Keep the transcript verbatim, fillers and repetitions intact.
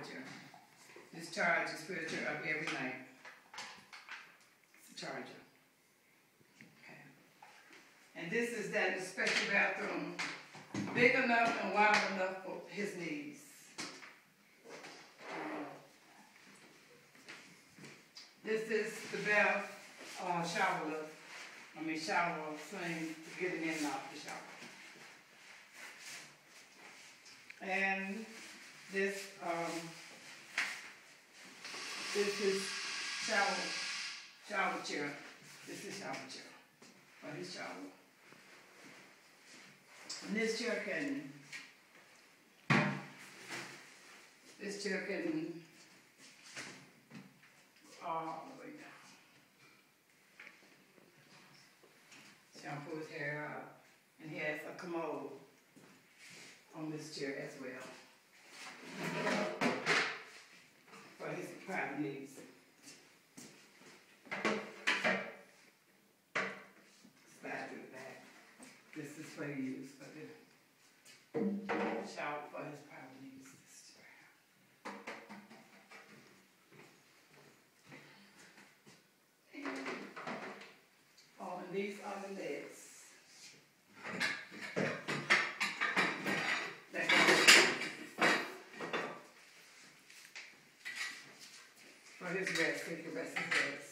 furniture. This charges furniture up every night. It's a charger. Okay. And this is that special bathroom, big enough and wide enough for his needs. Uh, this is the bath uh, shower lift. I mean shower thing to get him in and out the shower. And this um, this is shower shower chair. This is shower chair for his shower. And this chair can this chair can all the way down. Shampoo his hair out, and he has a commode on this chair as well for his private needs. Slide to the back. This is for use for the shower for his private needs. This chair. And, oh, and these are the legs. For his rest, so he can rest his legs.